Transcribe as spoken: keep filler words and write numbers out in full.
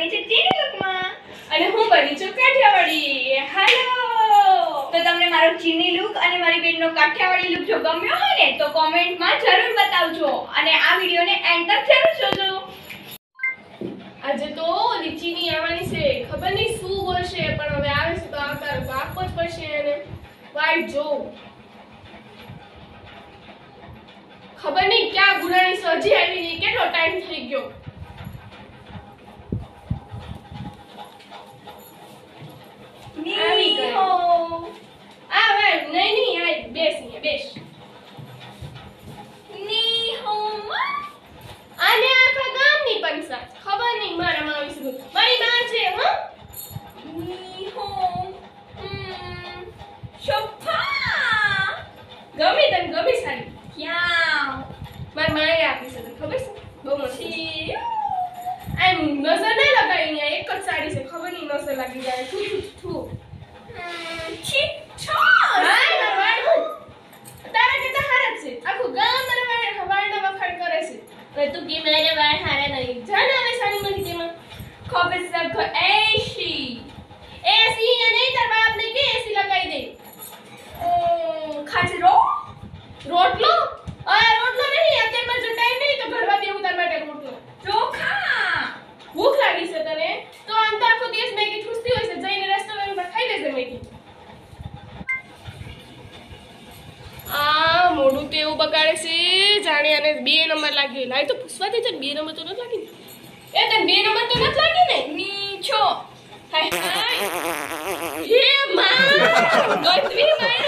બની છે ચીની લુકમાં અને હું બની છું કાઠિયાવાડી. હાલો, તો તમને મારો ચીની લુક અને મારી બેનનો કાઠિયાવાડી લુક જો ગમ્યો હોય ને તો કોમેન્ટમાં જરૂર બતાવજો અને આ વિડિયોને એન્ડ તક જરૂર જોજો. આજે તો ઓલી ચીની આવવાની છે, ખબર નહીં શું બોલશે, પણ હવે આવે છે તો આવકાર તો આપવો જ પડશે એને. વાઈટ જો ખબર નહીં ક્યાં ગુરાણી સજી આવી નહીં, કેટલો ટાઈમ થઈ ગયો. ની હો આ વે નહીં નહીં આ બેસ ને બેસ. ની હો આને આખા ગામની પંચાયત ખબર નહીં મારા માં આવી શું મારી માં છે. હ ની હો શોભા ગમી તને ગમી સારી ક્યાં મારી માએ આપી છે તને ખબર છે બહુ મસ્ત છે. છી આમ નજર નહીં લગાવી અહીંયા એક જ સાડી છે, ખબર નહીં નજર લાગી જાય. થુ થુ થુ છી છો હાય મારવાડ તારા કે હારા છે, આખું ગામ મારા વાળ વાળના વખાણ કરે છે. હવે તું કે મારા વાળ હારા નહીં જાને હવે સાડી માંથી કેમાં ખબર સકો એસી એસી ને નહીં તાર બાપ ને કે એસી લગાવી દે. ઓ ખાજરો રોટલો આ રોટલો નહીં અત્યારમાં જો ટાઈમ નહીં તો ઘરવા દેવું તાર માટે રોટલો. ચોખા ભૂખ લાગી છે તને તો આમ તો આખો દિવસ મેગી ઠૂસતી હોય છે, જઈને રેસ્ટોરન્ટમાં ખાઈ લેજે મેગી. આ મોઢું તો એવું બગાડે છે જાણે અને બે નંબર લાગી. લાઈ તો પૂછવા દે છે બે નંબર તો નથી લાગી ને એ તને બે નંબર તો નથી લાગી ને નીચો હાય હાય હે માં ગોતવી માં